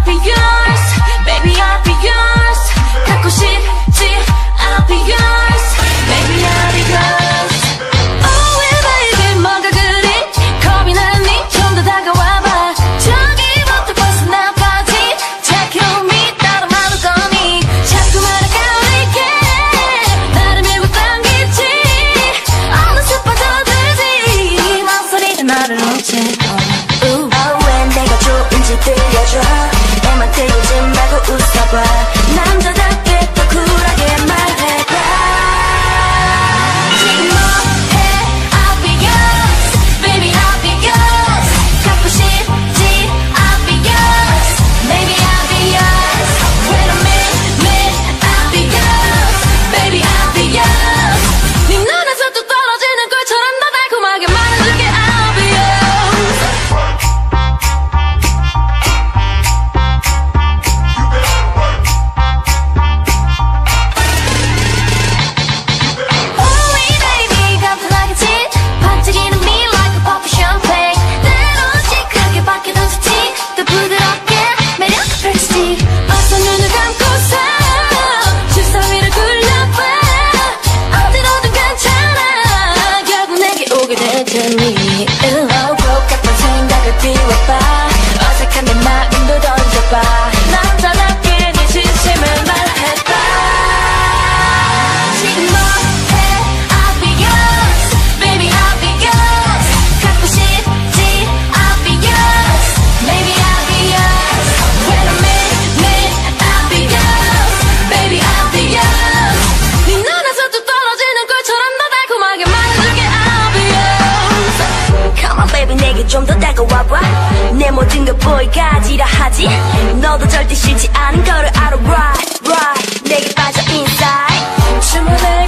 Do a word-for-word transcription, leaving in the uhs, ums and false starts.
be yours, baby I'll be yours. 갖고 싶지, I'll be yours, baby I'll be yours. Oh yeah baby 뭔가 그리 겁이 나니 좀 더 다가와봐. 저기부터 벌써 나까지 Take on me 따로 말할 거니 자꾸만 헷갈리게 나를 밀고 당기지. 어느새 빠져들지 망설이는 나를 놓지. 들려줘 애만 들리지 말고 웃어봐. 남자답게 더 쿨하게 말해봐. 지금 뭐해 I'll be yours, baby I'll be yours. 갖고 싶지 I'll be yours, maybe I'll be yours. Wait a minute, minute I'll be yours, baby I'll be yours. 네 눈에서 뚝 떨어지는 꿀처럼 더 달콤하게 말해줄게 I'll be yours. 어색한 내 마음도 던져봐. 남자답게 네 진심을 말해봐. 지금 뭐해 I'll be yours, baby I'll be yours. 갖고 싶지 I'll be yours, maybe I'll be yours. Wait a minute, minute I'll be yours, baby I'll be yours. 네 눈에서 뚝 떨어지는 꿀처럼 더 달콤하게 말해줄게 I'll be yours. Come on baby 내게 좀 더 다가와봐. 내 모든 걸 보이가지라 하지. 너도 절대 싫지 않은 거를 알아. Right, right 내게 빠져 inside. 춤을